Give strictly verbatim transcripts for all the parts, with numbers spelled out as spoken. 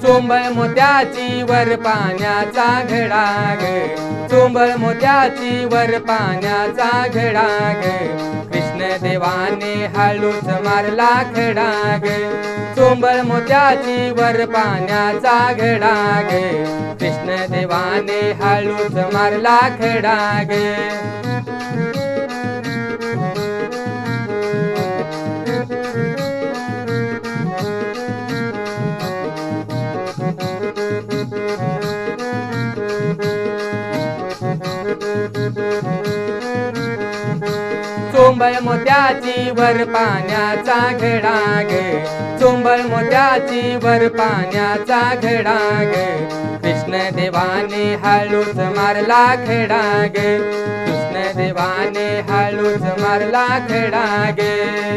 चोंबळ मोत्याची वर पाण्याचा घडा ग, चोंबळ मोत्याची वर पाण्याचा घडा ग, कृष्ण देवाने हळूच मारला खडा ग, चोंबळ मोत्याची वर पाण्याचा घडा ग, कृष्ण देवाने हळूच मारला खडा ग. चोंबळ मोत्याची वर पाण्याचा घडा ग, चोंबळ मोत्याची वर पाण्याचा घडा ग, कृष्ण देवाने हळूच मारला खडा ग, कृष्ण देवाने हळूच मारला खडा ग.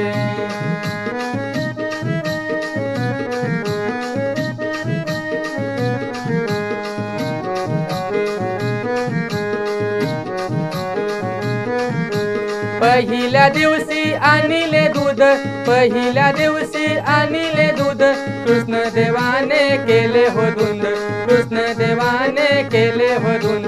पहिल्या दिवशी आणिले दूध, पहिल्या दिवशी आणिले दूध, कृष्ण देवाने केले हो धुंद, कृष्ण देवाने केले हो धुंद.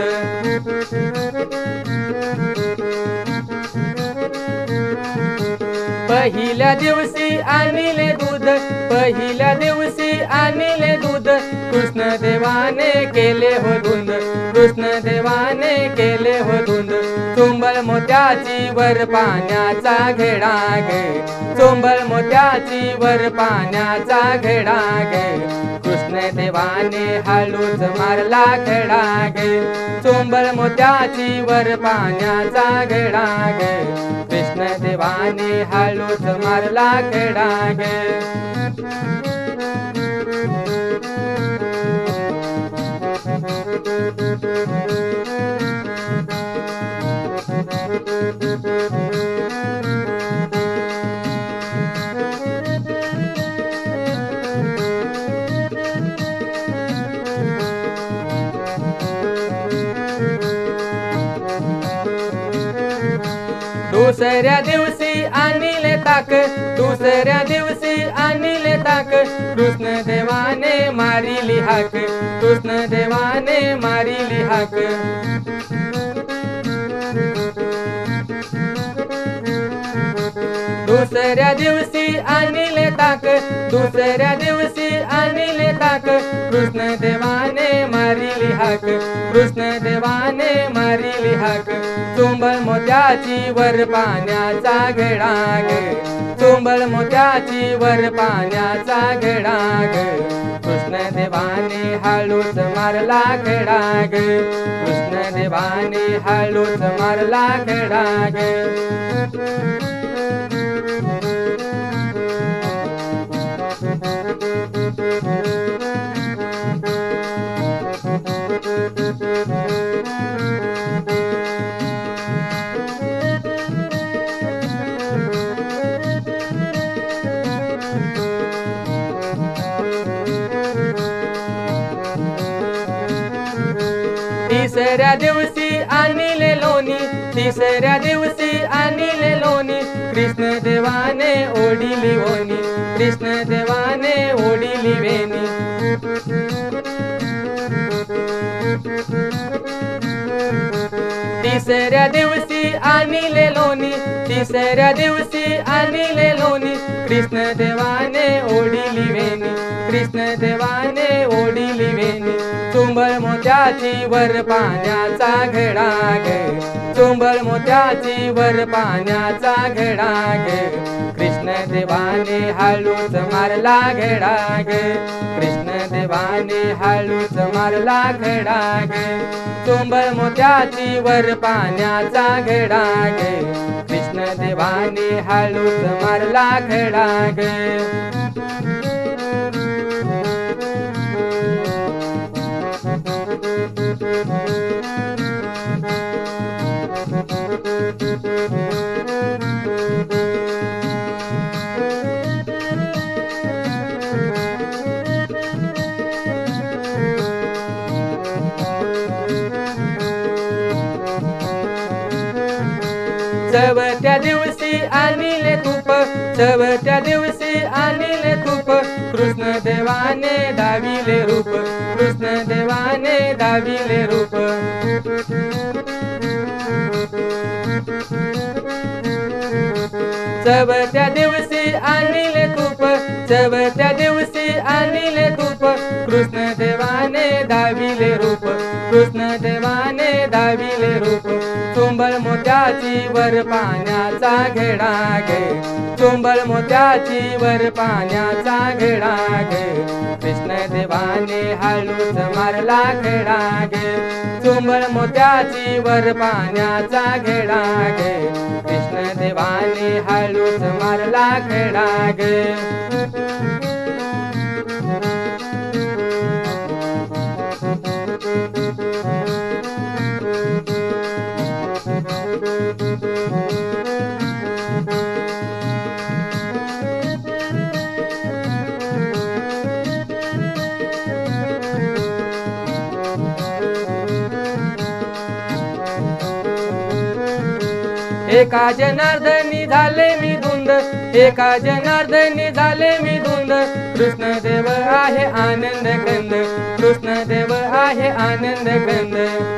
पहिल्या दिवशी आणिले दूध, पहिल्या दिवशी आणिले दूध, कृष्ण देवाने केले हो धुंद, कृष्ण देवाने केले हो धुंद. चोंबळ मोत्याची वर पाण्याचा घडा ग, चोंबळ मोत्याची वर पाण्याचा घडा ग, कृष्ण देवाने हळूच मारला खडा ग, चोंबळ मोत्याची वर पाण्याचा घडा ग, कृष्ण देवाने हळूच मारला खडा ग. दुसऱ्या दिवशी आणिले ताक, दुसऱ्या दिवशी आणिले ताक, कृष्ण देवाने मारिली हाक, कृष्ण देवाने मारिली हाक. दुसऱ्या दिवशी आणिले ताक, दुसऱ्या दिवशी आणिले ताक, कृष्ण देवाने मारिली हाक, कृष्ण देवाने मारिली हाक. चोंबळ मोत्याची वर पाण्याचा घडा ग, चोंबळ मोत्याची वर पाण्याचा घडा ग, कृष्ण देवाने हळूच मारला खडा ग, कृष्ण देवाने हळूच मारला खडा ग. तिसऱ्या दिवशी आणिले लोणी, तिसऱ्या दिवशी आणिले लोणी, कृष्ण देवाने ओढिली ओणी, कृष्ण देवाने ओढिली वेणी. तिसऱ्या दिवशी आणिले लोणी, तिसऱ्या दिवशी आणिले लोणी, कृष्ण देवाने ओढिली वेणी, कृष्ण देवाने ओढिली वेणी. चोंबळ मोत्याची वर पाण्याचा घडा ग, चोंबळ मोत्याची वर पाण्याचा घडा ग, कृष्ण देवाने हळूच मारला घडा ग, कृष्ण देवाने हळूच मारला घडा ग. चोंबळ मोत्याची वर पाण्याचा घडा ग, कृष्ण देवाने हळूच मारला घडा ग. चवथ्या दिवशी आणिले तूप, चवथ्या दिवशी आणिले तूप, कृष्ण देवाने दाविले रूप, दाविले रूप चवथ्या दिवशी आणिले तूप चवथ्या दिवशी आणिले तूप कृष्ण देवाने दाविले रूप कृष्ण देवाने दाविले रूप चुंबळ मोत्याची वर पाण्याचा घेडा गे चुंबळ मोत्याची वर पाण्याचा घेडा गे कृष्ण देवाने हळूच मारला खेडा गे चुंबळ मोत्याची वर पाण्याचा घेडा गे कृष्ण देवाने हळूच मारला खेडा गे एका जनार्दनी झाले मी धुंद एका जनार्दनी झाले मी धुंद कृष्ण देव आहे आनंद कंद कृष्ण देव आहे आनंद कंद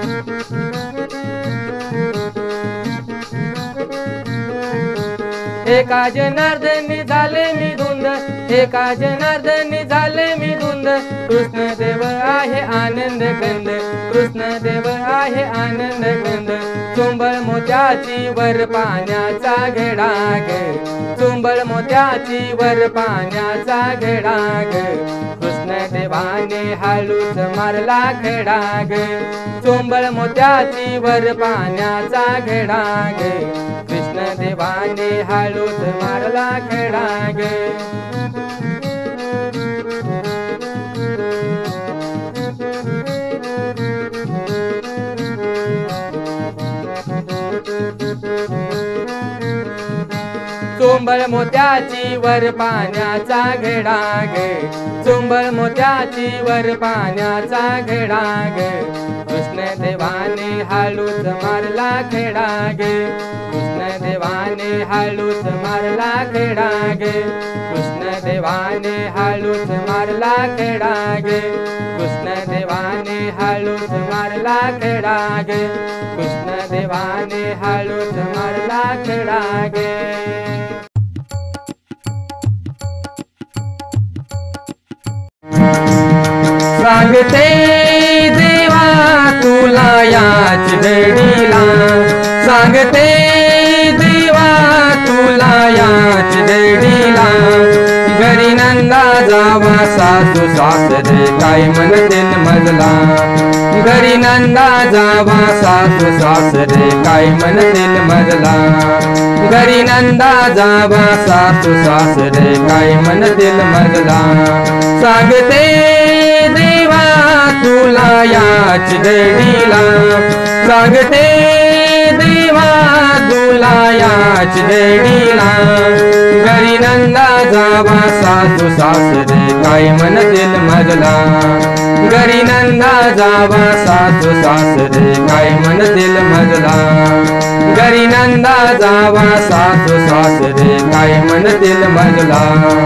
एका जनार्दनी झाले मी धुंद एका जनार्दनी झाले मी धुंद कृष्ण देव आहे आनंद कंद कृष्ण देव आहे आनंद कंद चुंबळ मोत्याची वर पाण्याचा घेडा ग चुंबळ मोत्याची वर पाण्याचा घेडा ग कृष्ण देवाने हळूच मारला खेडा ग चुंबळ मोत्याची वर पाण्याचा घेडा ग कृष्ण देवाने हळूच मारला खेडा ग चुंबळ मोत्याची वर पाण्याचा घेडा गे चुंबळ मोत्याची वर पाण्याचा घेडा गे कृष्ण देवाने हळूच मारला खेडा गे कृष्ण देवाने हळूच मारला खेडा गे कृष्ण देवाने हळूच मारला खेडा गे कृष्ण देवाने हळूच मारला खेडा गे कृष्ण देवाने हळूच मारला खेडा गे सांगते देवा तुला याच घडीला सांगते देवा तुला याच घडीला घरी नंदा जावा सासू सासरे काय म्हणतील मजला घरी नंदा जावा सासू सासरे काय म्हणतील मजला घरी नंदा जावा सासू सासरे काय म्हणतील मजला सांगते देवा तुला याच घडीला सांगते देवा तुला याच घडीला घरी नंदा जावा सासू सासरे काय म्हणतील मजला घरी नंदा जावा सासू सासरे काय म्हणतील मजला घरी नंदा जावा सासू सासरे काय म्हणतील मजला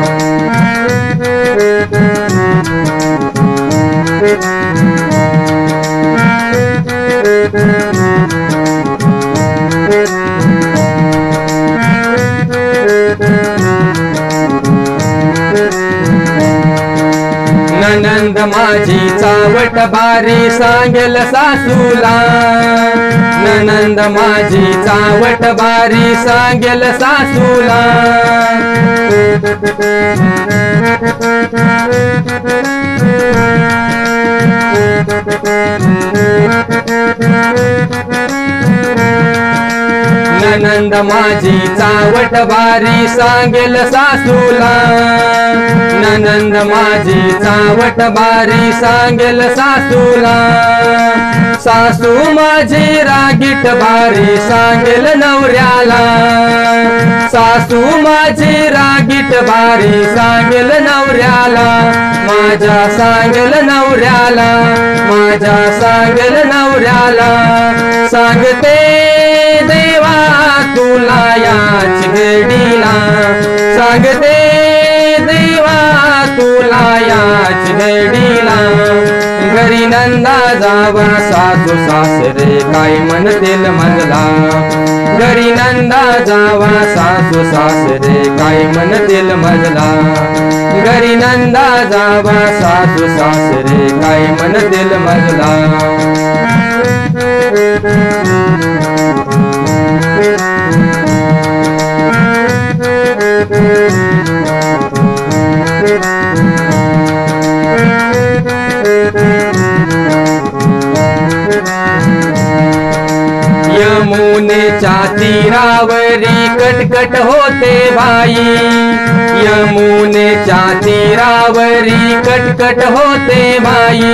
ननंद माझी चावट बारी सांगेल सासूला ननंद माझी चावट बारी सांगेल सासूला ननंद माझी चावट बारी सांगेल सासूला ननंद माझी चावट बारी सांगेल सासूला सासू माझी रागीट बारी सांगेल नवऱ्याला सासू माझी रागीट बारी सांगेल नवऱ्याला माझ्या सांगेल नवऱ्याला माझ्या सांगेल नवऱ्याला सांगते देवा तुला याच घडीला सांगते देवा तुला याच घडीला घरी नंदा जावा सासू सासरे काय म्हणतील मजला घरी नंदा जावा सासू सासरे काय म्हणतील मजला घरी नंदा जावा सासू सासरे काय म्हणतील मजला यमुनेच्या तीरावरी कटकट होते बाई यमुनेच्या तीरावरी कटकट होते बाई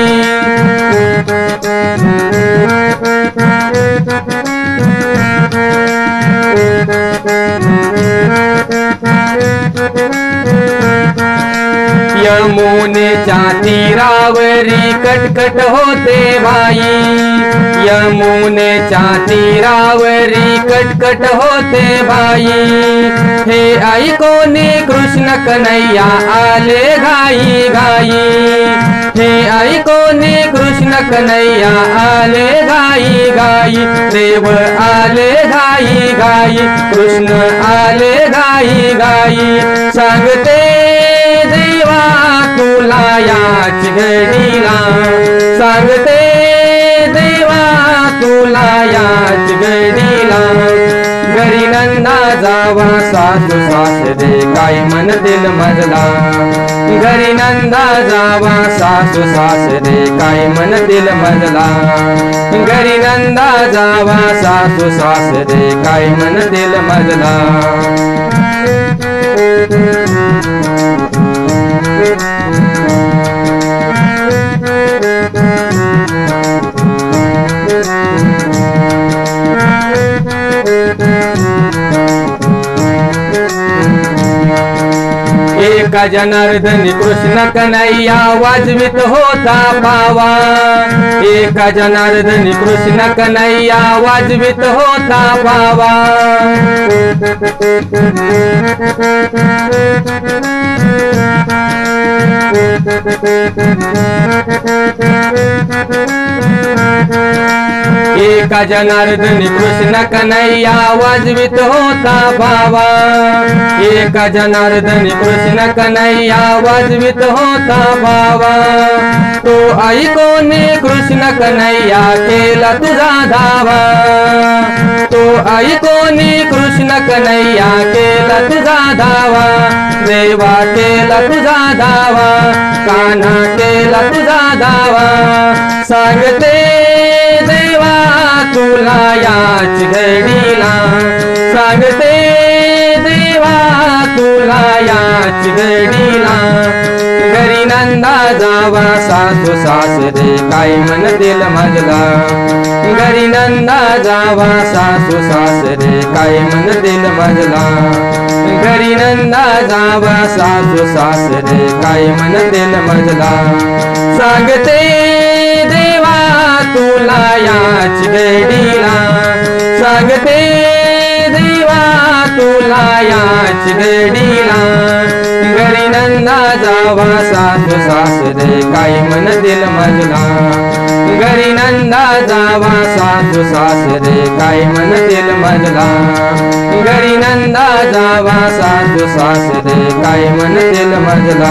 यमुनेच्या तीरावरी कटकट होते बाई यमुनेच्या तीरावरी कटकट होते बाई हे ऐकोने कृष्ण कन्हैया आले घाई घाई हे ऐकोने कृष्ण कन्हैया आले घाई घाई देव आले घाई घाई कृष्ण आले घाई घाई सांगते देवा तुला याच घडीला सांगते देवा तुला याच घडीला घरी नंदा जावा सासू सासरे काय म्हणतील मजला घरी नंदा जावा सासू सासरे काय म्हणतील मजला घरी नंदा जावा सासू सासरे काय म्हणतील मजला एका जनार्दनी कृष्ण कन्हैया वाजवित होता पावा एका जनार्दनी कृष्ण कन्हैया वाजवित होता पावा एका जनार्दनी कृष्ण कन्हैया वाजवित होता पावा एका जनार्दनी कृष्ण कन्हैया वाजवित होता पावा तो ऐकोने कृष्ण कन्हैया केला तुझा धावा तो ऐकोने कृष्ण कन्हैया केला तुझा धावा देवा केला तुझा धावा कान्हा केला तुझा धावा सांगते देवा तुला याच घडीला सांगते देवा तुला याच घडीला घरी नंदा जावा सासू सासरे काय म्हणतील मजला घरी नंदा जावा सासू सासरे काय म्हणतील मजला घरी नंदा जावा सासू सासरे काय म्हणतील मजला सांगते देवा तुला याच घडीला सांगते देवा तुला याच घडीला घरी नंदा जावा सासू सासरे काय म्हणतील मजला घरी नंदा जावा सासू सासरे काय म्हणतील मजला घरी नंदा जावा सासू सासरे काय म्हणतील मजला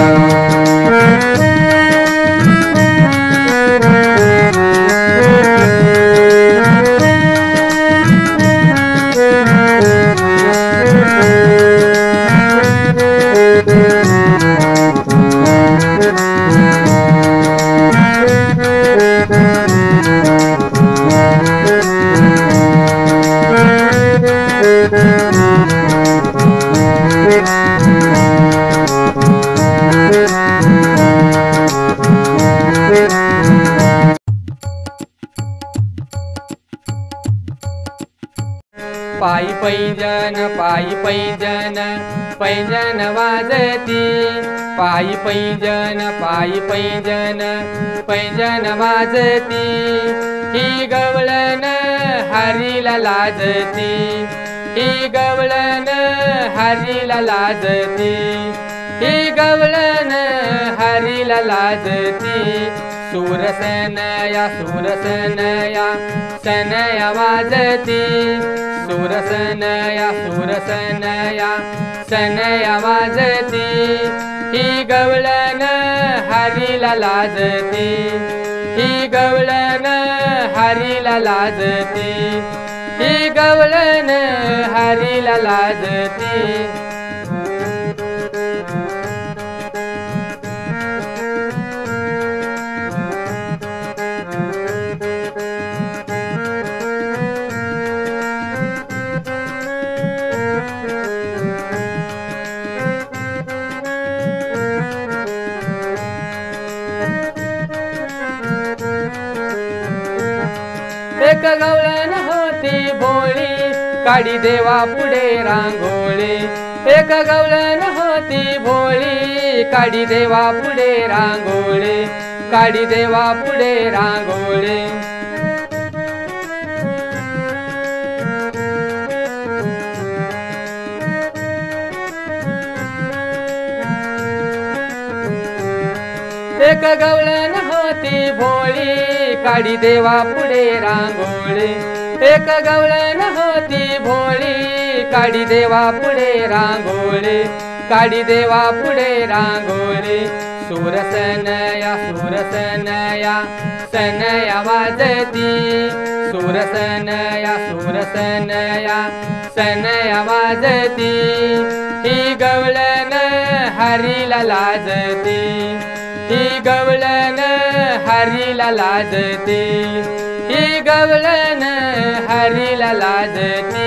पायी पैजन पायी पैजन पैजन वाजती पायी पैजन पायी पैजन पैजन वाजती ही गवळण हरीला लाजती ही गवळण हरीला लाजती ही गवळण हरीला लाजती सूरसनया सूरसनया सनया वाजती सूरसनया सूरसनया सनया वाजती ही गवळण हरीला लाजती ही गवळण हरीला लाजती ही गवळण हरीला लाजती एक गवळण होती भोळी काडी देवा पुढे रांगोळी एक गवळण होती भोळी काडी देवा पुढे रांगोळी काडी देवा पुढे रांगोळी एक गवळण होती भोळी काडी देवा पुढे रांगोळी एक गवळण होती भोळी काडी देवा पुढे रांगोळी काडी देवा पुढे रांगोळी सूरसनया सूरसनया सनया वाजती सूरसनया सूरसनया सनया वाजती ही गवळण हरीला लाजती ही गवळण हरीला लाजती ही गवळण हरीला लाजती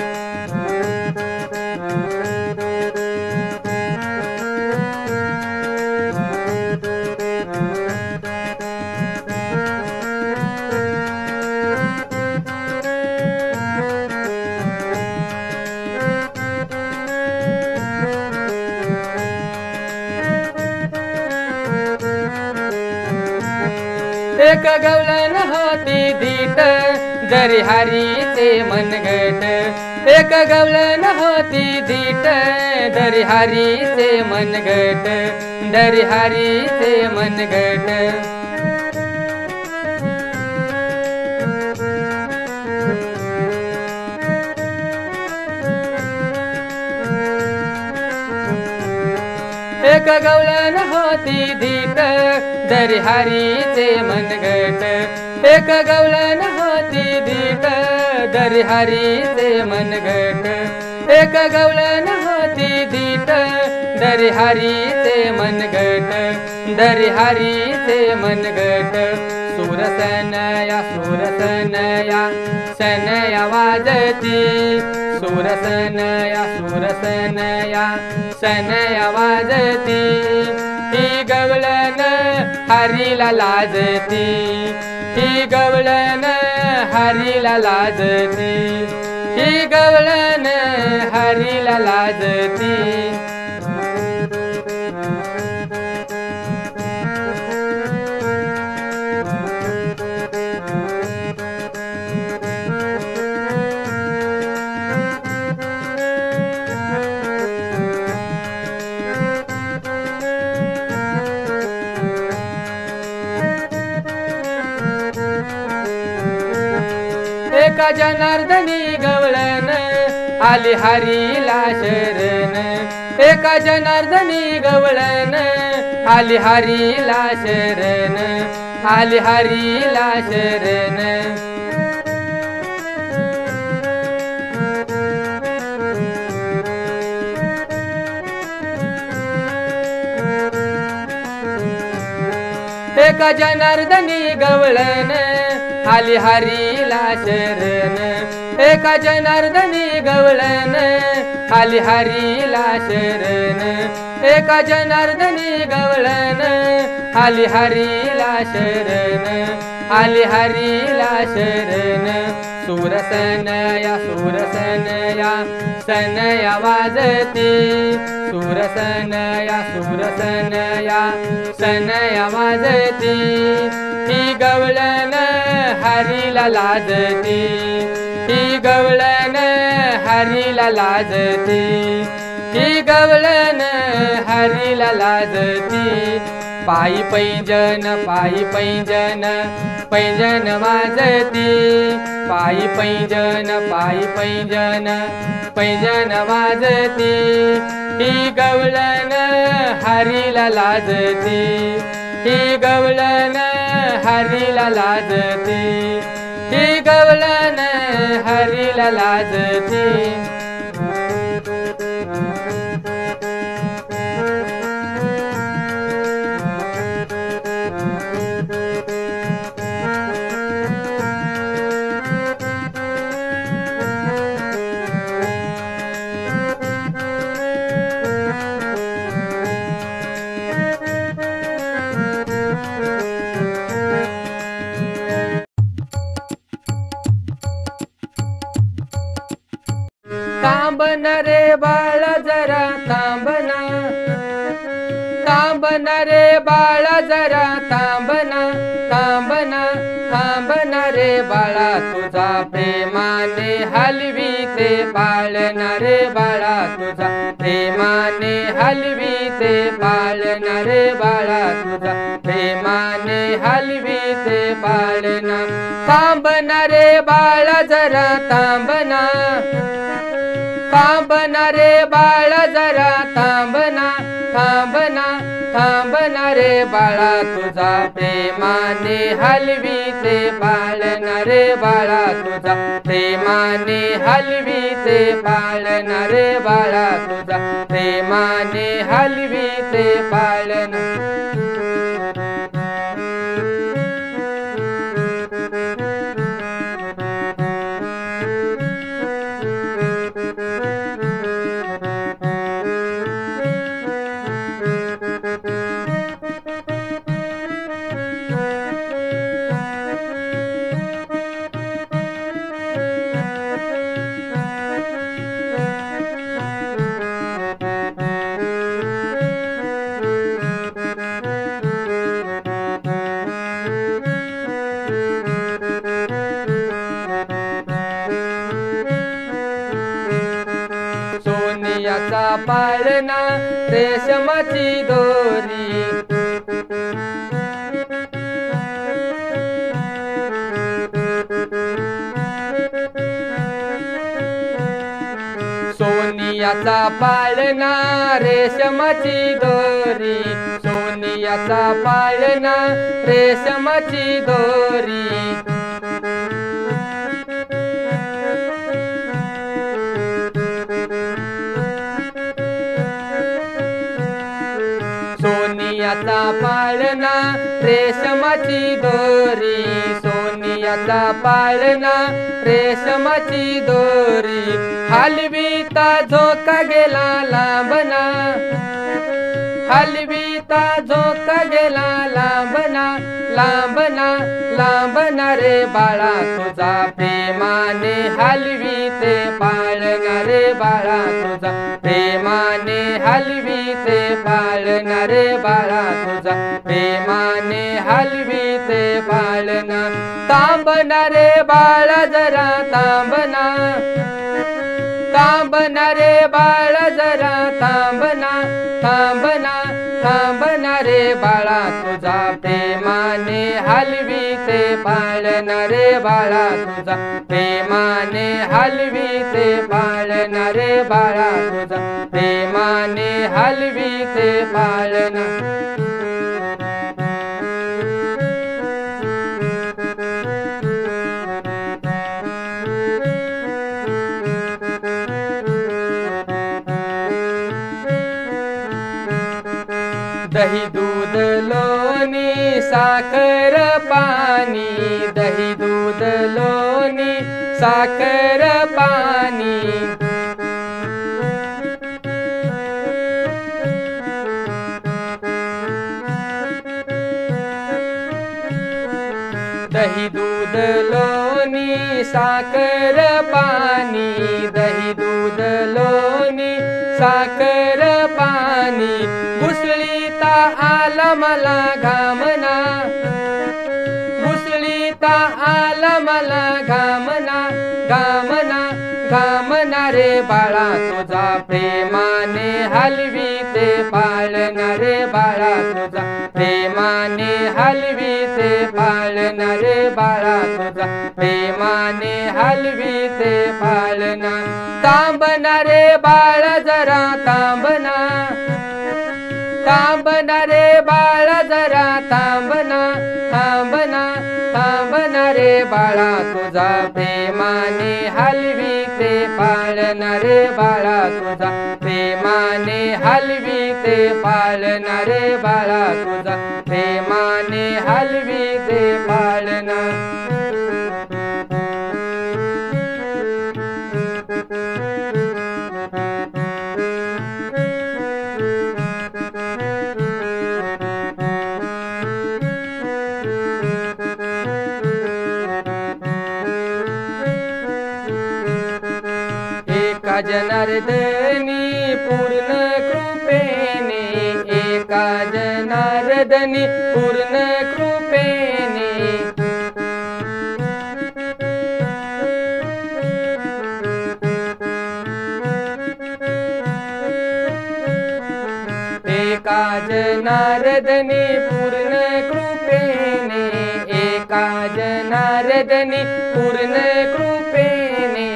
एक गवळण होती धीट दरी हरीचे मनगट एक गवळण होती धीट दरी हरीचे मनगट दरी हरीचे मनगट एक गवळण होती धीट दरी हरीचे मनगट एक गवळण होती धीट दरी हरीचे मनगट एक गवळण होती धीट दरी हरीचे मनगट दरी हरीचे मनगट सूरसनया सूरसनया सनया वाजती सूरसनया सूरसनया सनया वाजती ही गवळण हरीला लाजती ही गवळण हरीला लाजती ही गवळण हरीला लाजती एका जनार्दनी गवळण आली हरीला शरण एका जनार्दनी गवळण आली हरीला शरण आली हरीला शरण एका जनार्दनी गवळण आली हरीला शरण एका जनार्दनी गवळण आली हरीला शरण एका जनार्दनी गवळण आली हरीला शरण आली हरीला शरण सूरसनया सूरसनया सनया वाजती सूरसनया सूरसनया सनया वाजती ही गवळण हरीला लाजती ही गवळण हरीला लाजती ही गवळण हरीला लाजती पायी पैंजन पायी पैंजन पैंजन वाजती पायी पैंजन पायी पैंजन पैंजन वाजती ही गवळण हरीला लाजती ही गवळण हरीला लाजती ही गवळण हरीला लाजती तांबना रे बाळा जरा तांबना तांबना रे बाळा जरा तांबना तांबना तांबना रे बाळा तुझा प्रेमाने हलवी ते पाळना रे बाळा तुझा प्रेमाने हलवी ते पाळना रे बाळा तुझा प्रेमाने हलवी ते पाळना तांबना रे बाळा जरा तांबना तांबना रे बाळा जरा तांबना थांबना थांबना रे बाळा तुझा प्रेमाने हलवी ते पाळना रे बाळा तुझा प्रेमाने हलवी ते पाळना रे बाळा तुझा प्रेमाने हलवी ते पाळना सोनियाचा पाळणा रेशमाची दोरी सोनियाचा पाळणा रेशमाची दोरी सोनियाचा पाळणा रेशमाची दोरी सोनियाचा पाळणा रेशमाची दोरी सोनियाचा पाळणा रेशमाची दोरी हलवीता झोका गेला लांबना हलवीता झोका गेला लांबना लांबना लांबना रे बाळा तुझा प्रेमाने हलवी ते पाळना रे बाळा तुझा प्रेमाने हलवी ते पाळना रे बाळा तुझा प्रेमाने हलवी ते पाळना तांबना रे बाळा जरा तांबना तांबना रे बाळा जरा तांबना थांबना थांबना रे बाळा तुझा प्रेमाने हलवी ते पाळना रे बाळा तुझा प्रेमाने हलवी ते पाळना रे बाळा तुझा प्रेमाने हलवी ते पाळना दही दूध लोणी साखर पाणी दही दूध लोणी साखर पाणी दही दूध लोणी साखर पाणी दही दूध लोणी साखर पाणी घुसळीता आला मला घामना घुसळीता आला मला घामना घामना घामना रे बाळा तुझा प्रेमाने हलवीते पाळणा रे बाळा तुझा प्रेमाने हलवीते पाळणा रे बाळा तुझा प्रेमाने हलवीते पाळणा तांबना रे बाळ जरा तांबना तांबना रे बाळ जरा तांबना तांबना तांबना रे बाळा तुझा प्रेमाने हलवीते पाळणा रे बाळा तुझा प्रेमाने हलवीते पाळणा रे बाळा तुझा प्रेमाने हलवीते पाळणा एका जनार्दनी पूर्ण कृपेने एका जनार्दनी पूर्ण कृपेने एका जनार्दनी पूर्ण कृपेने एका जनार्दनी पूर्ण कृपेने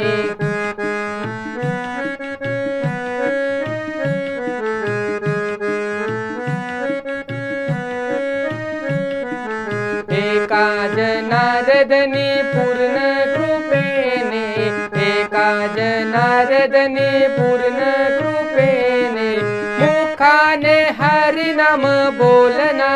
एका जनार्दनी पूर्ण कृपेने एका जनार्दनी पूर्ण कृपेने मुखाने हरिनाम बोलना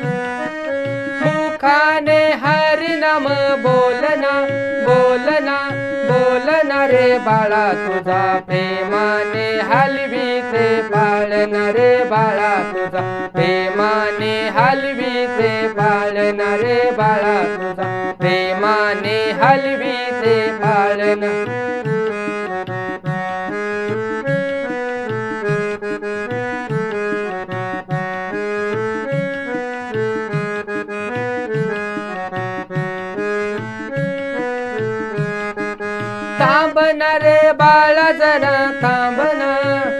मुखाने हरिनाम बोलना बोलना बोलना रे बाळा तुझा प्रेमाने हलवीते पाळणा रे बाळा तुझा प्रेमाने हलवीते पाळणा रे बाळा तुझा प्रेमाने हलवीते पाळणा तांबना रे बाळा जरा तांबना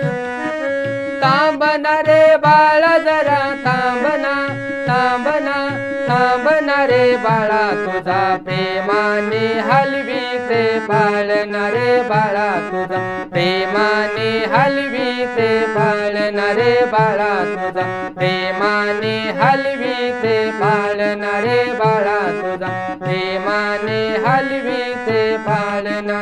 तांबना रे बाळा जरा तांबना तांबना तांबना रे बाळा तुझा प्रेमाने हलवीते पाळणा रे बाळा तुझा प्रेमाने हलवीते पाळणा रे बाळा तुझा प्रेमाने हलवीते पाळणा रे बाळा तुझा प्रेमाने हलवीते पाळणा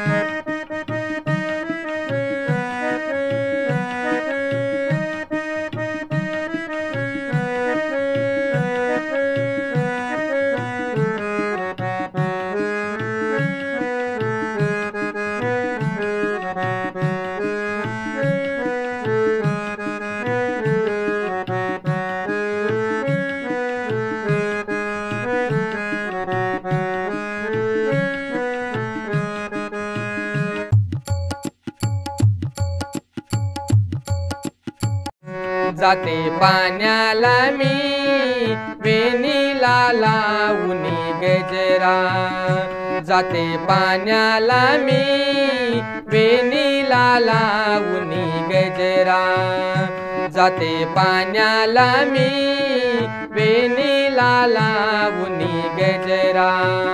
जाते पाण्याला मी वेणीला लावूनी गजरा जाते पाण्याला मी वेणीला लावूनी गजरा जाते पाण्याला मी वेणीला लावूनी गजरा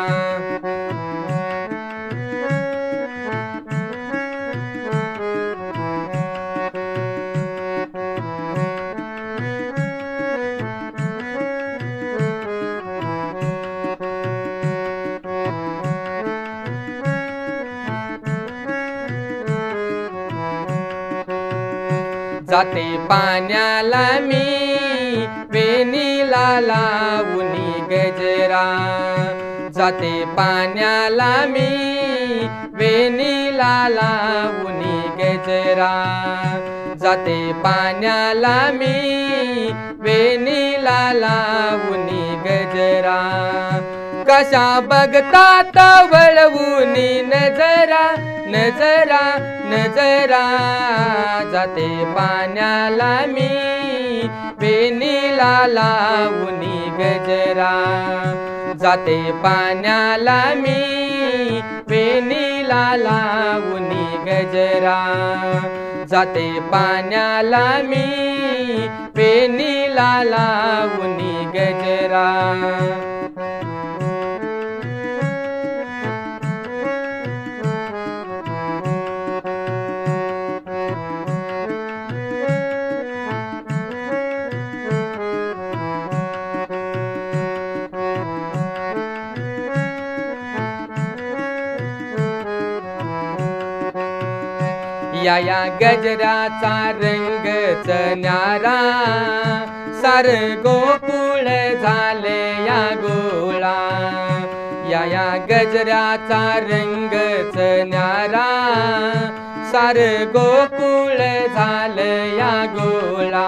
जाते पाण्याला मी वेणीला लावूनी गजरा जाते पाण्याला मी वेणीला लावूनी गजरा जाते पाण्याला मी वेणीला लावूनी गजरा कशा बघतात वळवूनी नजरा नजरा नजरा जाते पाण्याला मी वेणीला लावूनी गजरा जाते पाण्याला मी वेणीला वेणीला लावुनी गजरा, जाते पाण्याला मी वेणीला लावुनी गजरा. या या गजऱ्याचा रंगच न्यारा, सार गोकुळ झाले या गोळा. या या गजऱ्याचा रंगच न्यारा, सार गोकुळ झाले या गोळा.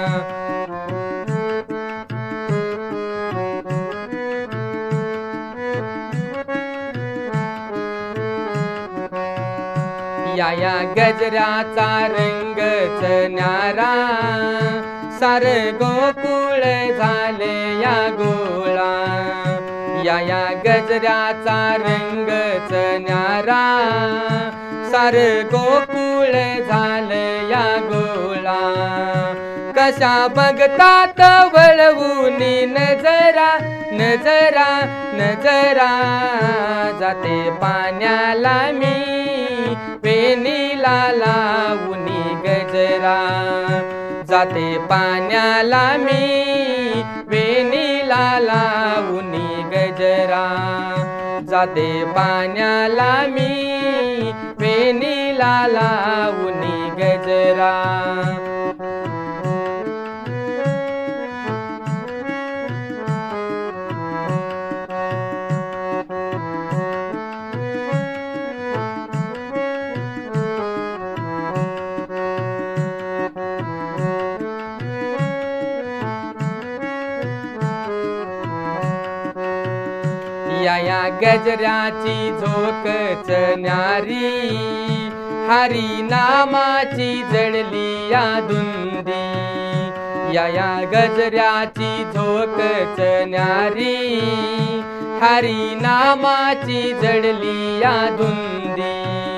या या गजऱ्याचा रंगच न्यारा, सार गोकुळ झाले या गोळा. या या गजऱ्याचा रंगच न्यारा, सार गोकुळ झाले या गोळा. कशा बघतात वळवूनी नजरा, नजरा नजरा, जाते पाण्याला मी वेणीला लावुनी गजरा, जाते पाण्याला मी वेणीला लावुनी गजरा, जाते पाण्याला मी वेणीला लावुनी गजरा. या या गजऱ्याची झोकच न्यारी, हरी नामाची जडली या धुंदी. या या गजऱ्याची झोकच न्यारी, हरी नामाची जडली या धुंदी.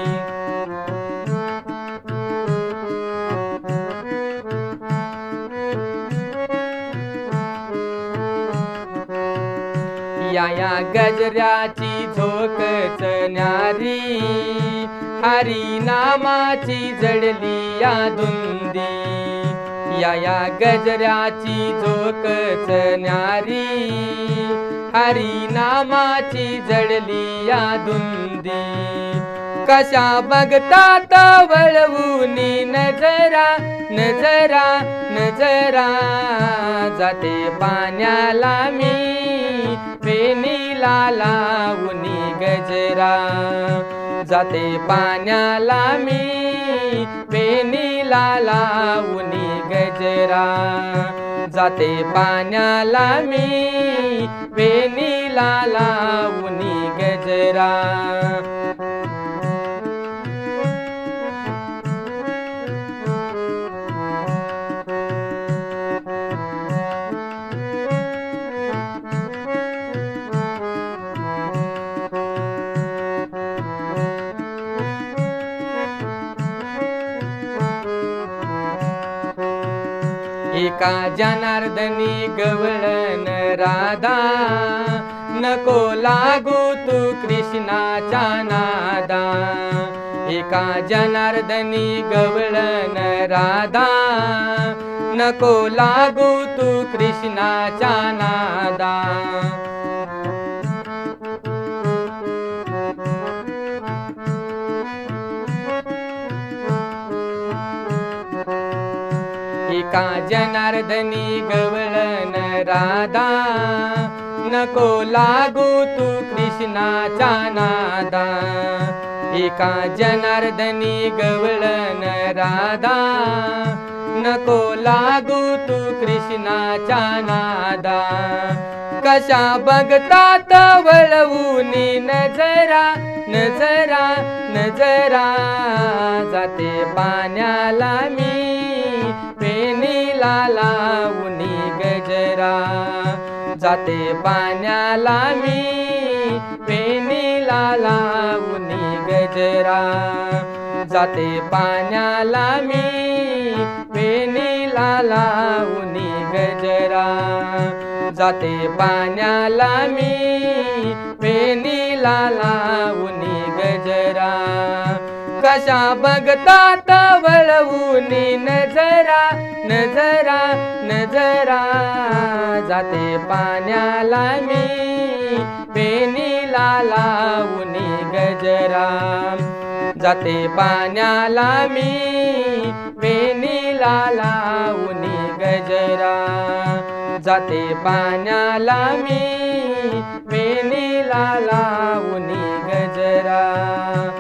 या या गजऱ्याची झोकच न्यारी, हरी नामाची जडली या धुंदी. या या गजऱ्याची झोकच न्यारी, हरी नामाची जडली या धुंदी. कशा बघतात वळवूनी नजरा, नजरा नजरा, जाते पाण्याला मी वेणीला लावुनी गजरा, जाते पाण्याला मी वेणीला लावुनी गजरा, जाते पाण्याला मी वेणीला लावुनी गजरा. एका जनार्दनी गवळण राधा, नको लागू तू कृष्णाच्या नादा. एका जनार्दनी गवळण राधा, नको लागू तू कृष्णाच्या नादा. एका जनार्दनी गवळण राधा, नको लागू तू कृष्णाच्या नादा. एका जनार्दनी गवळण राधा, नको लागू तू कृष्णाच्या नादा. कशा बघतात वळवूनी नजरा, नजरा नजरा, जाते पाण्याला मी वेणीला लावुनी गजरा, जाते पाण्याला मी वेणीला वेणीला लावूनी गजरा जाते पाण्याला मी वेणीला लावूनी गजरा जाते पाण्याला मी वेणीला लावूनी गजरा कशा बघतात वळवूनी नजरा नजरा नजरा जाते पाण्याला मी वेणीला लावूनी गजरा जाते पाण्याला मी वेणीला लावूनी गजरा जाते पाण्याला मी वेणीला लावूनी गजरा